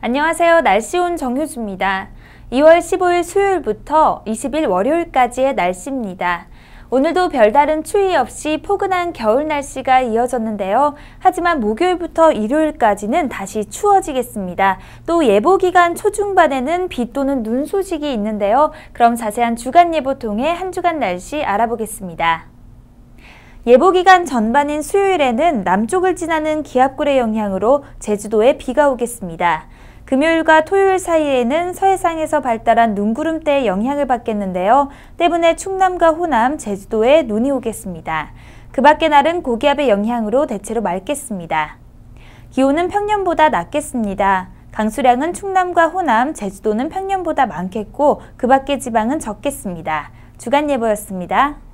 안녕하세요. 날씨 온 정효주입니다. 2월 15일 수요일부터 20일 월요일까지의 날씨입니다. 오늘도 별다른 추위 없이 포근한 겨울 날씨가 이어졌는데요. 하지만 목요일부터 일요일까지는 다시 추워지겠습니다. 또 예보기간 초중반에는 비 또는 눈 소식이 있는데요. 그럼 자세한 주간 예보 통해 한 주간 날씨 알아보겠습니다. 예보기간 전반인 수요일에는 남쪽을 지나는 기압골의 영향으로 제주도에 비가 오겠습니다. 금요일과 토요일 사이에는 서해상에서 발달한 눈구름대의 영향을 받겠는데요. 때문에 충남과 호남, 제주도에 눈이 오겠습니다. 그 밖의 날은 고기압의 영향으로 대체로 맑겠습니다. 기온은 평년보다 낮겠습니다. 강수량은 충남과 호남, 제주도는 평년보다 많겠고 그 밖의 지방은 적겠습니다. 주간 예보였습니다.